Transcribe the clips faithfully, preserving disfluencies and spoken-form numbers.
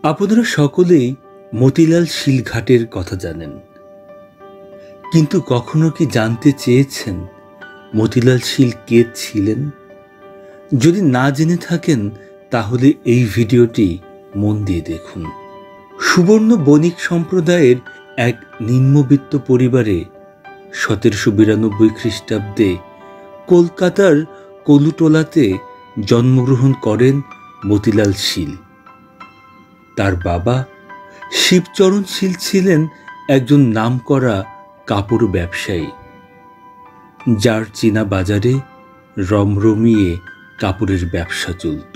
আপনারা সকলেই মতিলাল শীল ঘাটের কথা জানেন, কিন্তু কখনো কি জানতে চেয়েছেন মতিলাল শীল কে ছিলেন? যদি না জেনে থাকেন তাহলে এই ভিডিওটি মন দিয়ে দেখুন। সুবর্ণ বণিক সম্প্রদায়ের এক নিম্নবিত্ত পরিবারে সতেরোশো বিরানব্বই খ্রিস্টাব্দে কলকাতার কলুটোলাতে জন্মগ্রহণ করেন মতিলাল শীল। তার বাবা শিবচরণ শীল ছিলেন একজন নামকরা কাপড় ব্যবসায়ী, যার চীনা বাজারে রমরমিয়ে কাপড়ের ব্যবসা চলত।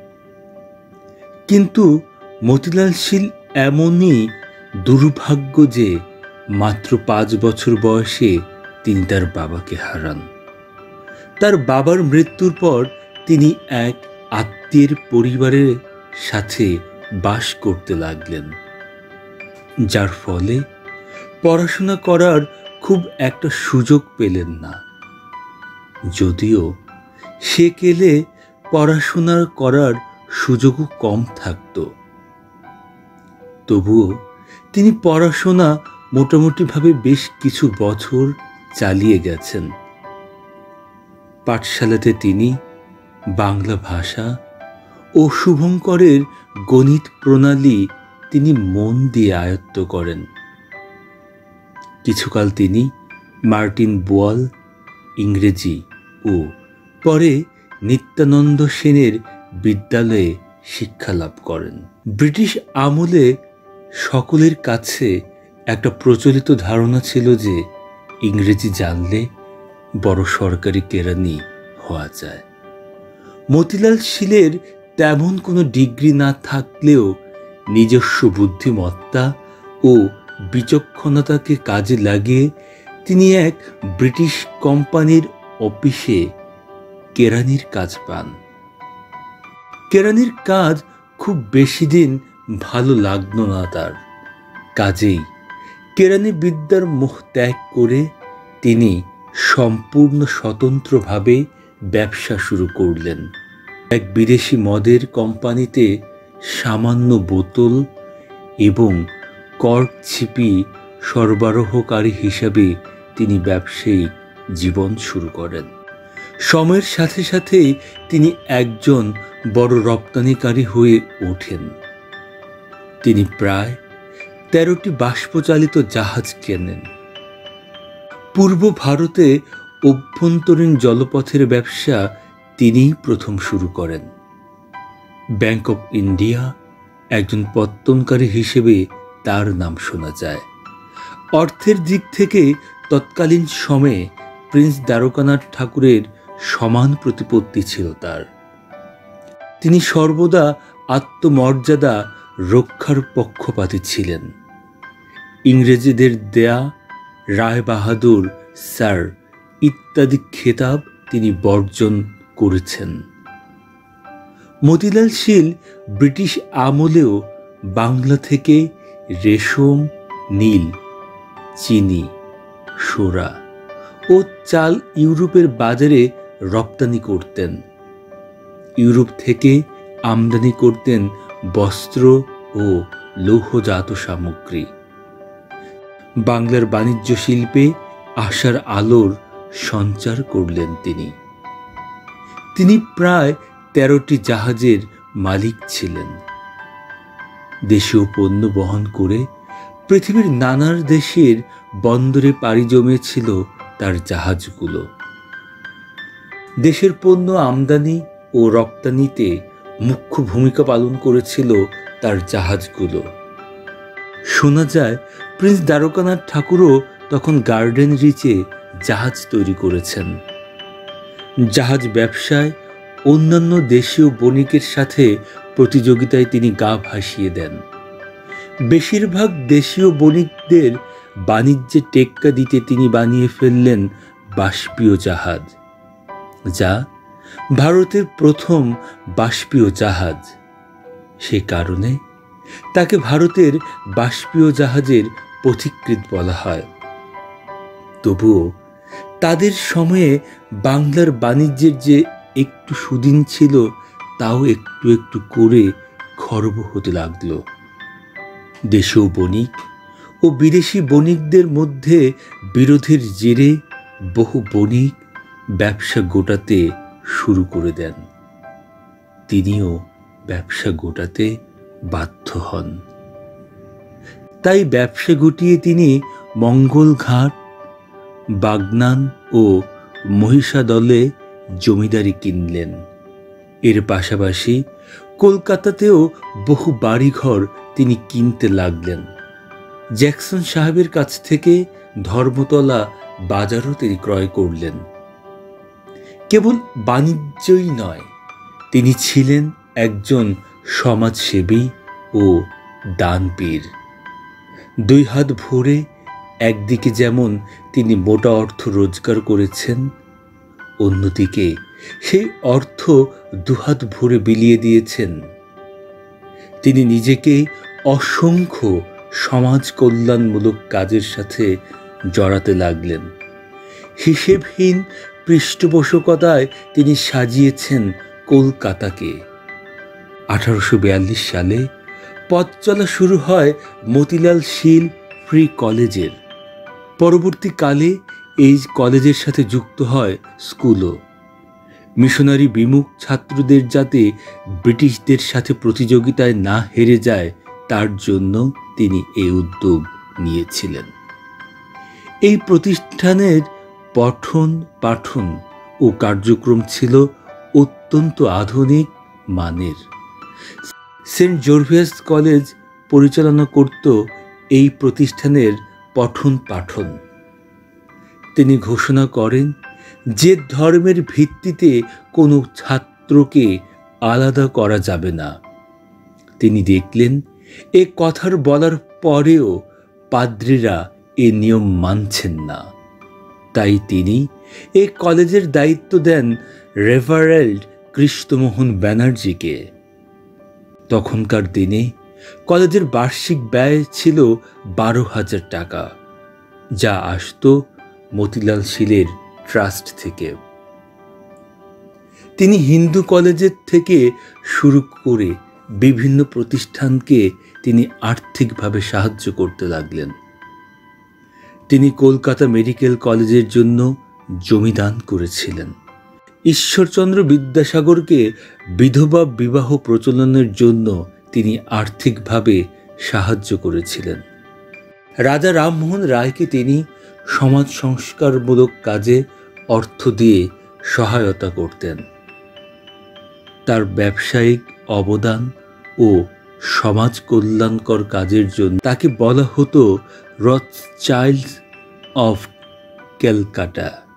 কিন্তু মতিলাল শীল এমনই দুর্ভাগ্য যে মাত্র পাঁচ বছর বয়সে তিনি তার বাবাকে হারান। তার বাবার মৃত্যুর পর তিনি এক আত্মীয়ের পরিবারের সাথে বাস করতে লাগলেন, যার ফলে পড়াশোনা করার খুব একটা সুযোগ পেলেন না। যদিও সে কেলে পড়াশোনা করার সুযোগও কম থাকত, তবুও তিনি পড়াশোনা মোটামুটিভাবে বেশ কিছু বছর চালিয়ে গেছেন। পাঠশালাতে তিনি বাংলা ভাষা ও শুভঙ্করের গণিত প্রণালী তিনি মন দিয়ে আয়ত্ত করেন। কিছুকাল তিনি মার্টিন বোয়াল, ইংরেজি ও পরে নিত্যানন্দ সেনের বিদ্যালয়ে শিক্ষা লাভ করেন। ব্রিটিশ আমলে সকলের কাছে একটা প্রচলিত ধারণা ছিল যে ইংরেজি জানলে বড় সরকারি কেরানি হওয়া যায়। মতিলাল শীলের তেমন কোনো ডিগ্রি না থাকলেও নিজস্ব বুদ্ধিমত্তা ও বিচক্ষণতাকে কাজে লাগিয়ে তিনি এক ব্রিটিশ কোম্পানির অফিসে কেরানির কাজ পান। কেরানির কাজ খুব বেশি দিন ভালো লাগলো না তার। কাজেই কেরানি বিদ্যার মোহ ত্যাগ করে তিনি সম্পূর্ণ স্বতন্ত্রভাবে ব্যবসা শুরু করলেন। এক বিদেশি মদের কোম্পানিতে সামান্য বোতল এবং কর্ক ছিপি সরবরাহকারী হিসাবে তিনি ব্যবসায়িক জীবন শুরু করেন। সময়ের সাথে সাথে তিনি একজন বড় রপ্তানিকারী হয়ে ওঠেন। তিনি প্রায় তেরোটি বাষ্পচালিত জাহাজ কেনেন। পূর্ব ভারতে অভ্যন্তরীণ জলপথের ব্যবসা তিনিই প্রথম শুরু করেন। ব্যাংক অফ ইন্ডিয়া একজন পত্তনকারী হিসেবে তার নাম শোনা যায়। অর্থের দিক থেকে তৎকালীন সময়ে প্রিন্স দ্বারকানাথ ঠাকুরের সমান প্রতিপত্তি ছিল তার। তিনি সর্বদা আত্মমর্যাদা রক্ষার পক্ষপাতী ছিলেন। ইংরেজদের দেয়া রায় বাহাদুর, স্যার ইত্যাদি খেতাব তিনি বর্জন করেছেন। মতিলাল শীল ব্রিটিশ আমলেও বাংলা থেকে রেশম, নীল, চিনি, সোরা ও চাল ইউরোপের বাজারে রপ্তানি করতেন। ইউরোপ থেকে আমদানি করতেন বস্ত্র ও লৌহজাত সামগ্রী। বাংলার বাণিজ্য শিল্পে আশার আলোর সঞ্চার করলেন তিনি। তিনি প্রায় তেরোটি জাহাজের মালিক ছিলেন। দেশীয় পণ্য বহন করে পৃথিবীর নানান দেশের বন্দরে পাড়ি জমিয়েছিল তার জাহাজগুলো। দেশের পণ্য আমদানি ও রপ্তানিতে মুখ্য ভূমিকা পালন করেছিল তার জাহাজগুলো। শোনা যায় প্রিন্স দ্বারকানাথ ঠাকুরও তখন গার্ডেন রিচে জাহাজ তৈরি করেছেন। জাহাজ ব্যবসায় অন্যান্য দেশীয় বণিকের সাথে প্রতিযোগিতায় তিনি গা ভাসিয়ে দেন। বেশিরভাগ দেশীয় বণিকদের বাণিজ্যে টেক্কা দিতে তিনি বানিয়ে ফেললেন বাষ্পীয় জাহাজ, যা ভারতের প্রথম বাষ্পীয় জাহাজ। সে কারণে তাকে ভারতের বাষ্পীয় জাহাজের পথিকৃৎ বলা হয়। তবুও তাদের সময়ে বাংলার বাণিজ্যের যে একটু সুদিন ছিল তাও একটু একটু করে খর্ব হতে লাগলো। দেশীয় বণিক ও বিদেশি বণিকদের মধ্যে বিরোধের জেরে বহু বণিক ব্যবসা গোটাতে শুরু করে দেন। তিনিও ব্যবসা গোটাতে বাধ্য হন। তাই ব্যবসা গুটিয়ে তিনি মঙ্গলঘাট, বাগনান ও মহিষাদলে জমিদারি কিনলেন। এর পাশাপাশি কলকাতাতেও বহু বাড়িঘর তিনি কিনতে লাগলেন। জ্যাকসন সাহেবের কাছ থেকে ধর্মতলা বাজারও তিনি ক্রয় করলেন। কেবল বাণিজ্যই নয়, তিনি ছিলেন একজন সমাজসেবী ও দানবীর। দুই হাত ভরে একদিকে যেমন তিনি মোটা অর্থ রোজগার করেছেন, অন্যদিকে সেই অর্থ দুহাত ভরে বিলিয়ে দিয়েছেন। তিনি নিজেকে অসংখ্য সমাজ কল্যাণমূলক কাজের সাথে জড়াতে লাগলেন। হিসেবহীন পৃষ্ঠপোষকতায় তিনি সাজিয়েছেন কলকাতাকে। আঠারোশো বিয়াল্লিশ সালে পথ চলা শুরু হয় মতিলাল শীল ফ্রি কলেজের। পরবর্তীকালে এই কলেজের সাথে যুক্ত হয় স্কুলও। মিশনারি বিমুখ ছাত্রদের যাতে ব্রিটিশদের সাথে প্রতিযোগিতায় না হেরে যায়, তার জন্য তিনি এই উদ্যোগ নিয়েছিলেন। এই প্রতিষ্ঠানের পঠন পাঠন ও কার্যক্রম ছিল অত্যন্ত আধুনিক মানের। সেন্ট জর্ভিয়াস কলেজ পরিচালনা করত এই প্রতিষ্ঠানের পঠন পাঠন। তিনি ঘোষণা করেন যে ধর্মের ভিত্তিতে কোনো ছাত্রকে আলাদা করা যাবে না। তিনি দেখলেন এ কথার বলার পরেও পাদ্রীরা এ নিয়ম মানছেন না। তাই তিনি এ কলেজের দায়িত্ব দেন রেভারেন্ড কৃষ্ণমোহন ব্যানার্জিকে। তখনকার দিনে কলেজের বার্ষিক ব্যয় ছিল বারো হাজার টাকা, যা আসত মতিলাল শীলের ট্রাস্ট থেকে। তিনি হিন্দু কলেজের থেকে শুরু করে বিভিন্ন প্রতিষ্ঠানকে তিনি আর্থিকভাবে সাহায্য করতে লাগলেন। তিনি কলকাতা মেডিকেল কলেজের জন্য জমিদান করেছিলেন। ঈশ্বরচন্দ্র বিদ্যাসাগরকে বিধবা বিবাহ প্রচলনের জন্য তিনি আর্থিকভাবে সাহায্য করেছিলেন। রাজা রামমোহন রায়কে তিনি সমাজ সংস্কারমূলক কাজে অর্থ দিয়ে সহায়তা করতেন। তার ব্যবসায়িক অবদান ও সমাজ কল্যাণকর কাজের জন্য তাকে বলা হতো রথচাইল্ড অফ ক্যালকাটা।